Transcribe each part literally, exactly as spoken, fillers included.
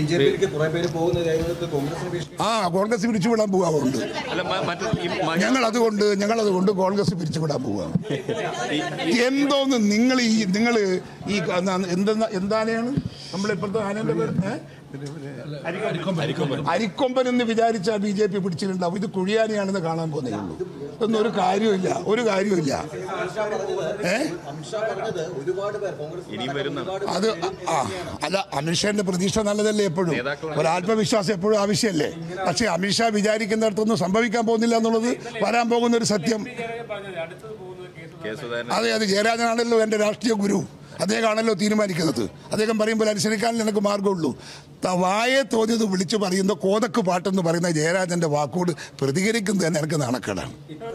ആ കോൺഗ്രസ് പിരിച്ചുവിടാൻ പോകാറുണ്ട്. ഞങ്ങൾ അതുകൊണ്ട് ഞങ്ങൾ അതുകൊണ്ട് കോൺഗ്രസ് പിരിച്ചുവിടാൻ പോവുകയാണ്. എന്തോന്ന് നിങ്ങൾ ഈ നിങ്ങൾ ഈ എന്താ എന്താനെയാണ് നമ്മളിപ്പോഴത്തെ ആനയുടെ പേര് അരിക്കൊമ്പൻ എന്ന് വിചാരിച്ചാൽ ബി ജെ പി പിടിച്ചിട്ടുണ്ടാവും. ഇത് കുഴിയാനെയാണെന്ന് കാണാൻ പോകുന്നേ ഉള്ളൂ. ഇതൊന്നും ഒരു കാര്യമില്ല, ഒരു കാര്യമില്ല. ഏ അത് ആ അല്ല, അമിത്ഷാന്റെ പ്രതീക്ഷ നല്ലതല്ലേ എപ്പോഴും, ഒരു ആത്മവിശ്വാസം എപ്പോഴും ആവശ്യമല്ലേ. പക്ഷെ അമിത്ഷാ വിചാരിക്കുന്നിടത്തൊന്നും സംഭവിക്കാൻ പോകുന്നില്ല എന്നുള്ളത് വരാൻ പോകുന്ന ഒരു സത്യം. അതെ, അത് ജയരാജനാണല്ലോ എൻ്റെ രാഷ്ട്രീയ ഗുരു. അദ്ദേഹമാണല്ലോ തീരുമാനിക്കുന്നത്. അദ്ദേഹം പറയുമ്പോൾ അനുസരിക്കാൻ എനിക്ക് മാർഗമുള്ളൂ. വായെ തോന്നിയത് വിളിച്ചു പറയുന്ന കോതക്ക് പാട്ടെന്ന് പറയുന്ന ജയരാജന്റെ വാക്കോട് പ്രതികരിക്കുന്നത് തന്നെ എനിക്ക് നാണക്കേടാണ്.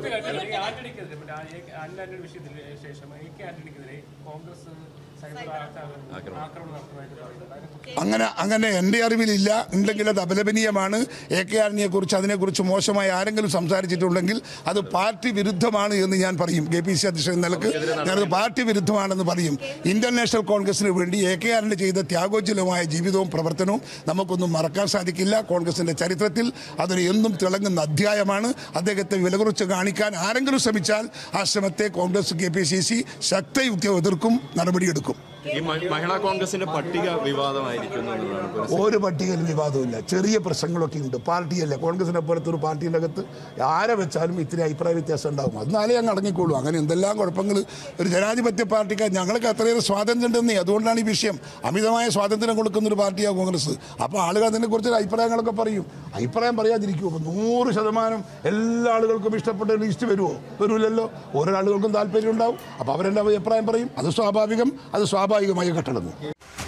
അങ്ങനെ അങ്ങനെ എൻ്റെ അറിവിലില്ല. ഉണ്ടെങ്കിൽ അത് അപലപനീയമാണ്. എ കെ ആന്റണിയെ കുറിച്ച് അതിനെക്കുറിച്ച് മോശമായി ആരെങ്കിലും സംസാരിച്ചിട്ടുണ്ടെങ്കിൽ അത് പാർട്ടി വിരുദ്ധമാണ് എന്ന് ഞാൻ പറയും. കെ പി സി അധ്യക്ഷൻ നിലക്ക് ഞാനത് പാർട്ടി വിരുദ്ധമാണെന്ന് പറയും. ഇന്ത്യൻ നാഷണൽ കോൺഗ്രസിന് വേണ്ടി എ കെ ആന്റണി ചെയ്ത ത്യാഗോജ്വലമായ ജീവിതവും പ്രവർത്തനവും നമുക്കൊന്നും മറക്കാൻ സാധിക്കില്ല. കോൺഗ്രസിൻ്റെ ചരിത്രത്തിൽ അതൊരു എന്നും തിളങ്ങുന്ന അധ്യായമാണ്. അദ്ദേഹത്തെ വിലകുറച്ച് കാണിക്കാൻ ആരെങ്കിലും ശ്രമിച്ചാൽ ആ ശ്രമത്തെ Congress K P C C ശക്തയുക്തി എതിർക്കും, നടപടിയെടുക്കും. ഈ മഹിളാ കോൺഗ്രസിന്റെ പട്ടിക വിവാദമായിരിക്കും. ഒരു പട്ടികയിലും വിവാദമില്ല. ചെറിയ പ്രശ്നങ്ങളൊക്കെ ഉണ്ട്. പാർട്ടിയല്ല, കോൺഗ്രസിനെ പോലത്തെ ഒരു പാർട്ടിയുടെ അകത്ത് ആരെ വെച്ചാലും ഇത്തിരി അഭിപ്രായ വ്യത്യാസം ഉണ്ടാകും. അതിനാലേ അങ്ങ് അടങ്ങിക്കോളൂ. അങ്ങനെ എന്തെല്ലാം കുഴപ്പങ്ങൾ ഒരു ജനാധിപത്യ പാർട്ടിക്ക് ഞങ്ങൾക്ക് അത്രയേറെ സ്വാതന്ത്ര്യം ഉണ്ടെന്നേ. അതുകൊണ്ടാണ് ഈ വിഷയം. അമിതമായ സ്വാതന്ത്ര്യം കൊടുക്കുന്ന ഒരു പാർട്ടിയാണ് കോൺഗ്രസ്. അപ്പോൾ ആളുകൾ അതിനെക്കുറിച്ച് അഭിപ്രായങ്ങളൊക്കെ പറയും. അഭിപ്രായം പറയാതിരിക്കുമോ? അപ്പോൾ നൂറ് ശതമാനം എല്ലാ ആളുകൾക്കും ഇഷ്ടപ്പെട്ട ലിസ്റ്റ് വരുമോ? വരില്ലല്ലോ. ഓരോ ആളുകൾക്കും താല്പര്യം ഉണ്ടാവും. അപ്പോൾ അവരെല്ലാം അഭിപ്രായം പറയും. അത് സ്വാഭാവികം, അത് സ്വാഭാവികമായി കെട്ടടങ്ങും.